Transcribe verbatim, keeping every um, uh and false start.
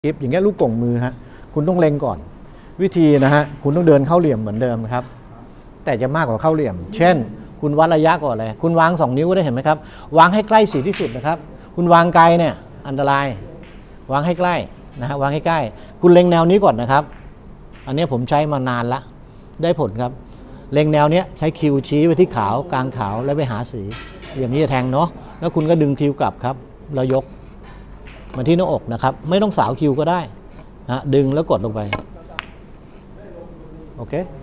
คลิปอย่างเงี้ยลูกกงมือฮะคุณต้องเล็งก่อนวิธีนะฮะคุณต้องเดินเข้าเหลี่ยมเหมือนเดิมครับแต่จะมากกว่าเข้าเหลี่ยมเช่นคุณวัดระยะก่อนเลยคุณวางสองนิ้วก็ได้เห็นไหมครับวางให้ใกล้สีที่สุดนะครับคุณวางไกลเนี่ยอันตรายวางให้ใกล้นะฮะวางให้ใกล้คุณเล็งแนวนี้ก่อนนะครับอันนี้ผมใช้มานานละได้ผลครับเล็งแนวนี้ใช้คิวชี้ไปที่ขาวกลางขาวแล้วไปหาสีอย่างนี้จะแทงเนาะแล้วคุณก็ดึงคิวกลับครับแล้วยกมาที่หน้าอกนะครับไม่ต้องสาวคิวก็ได้นะดึงแล้วกดลงไปโอเค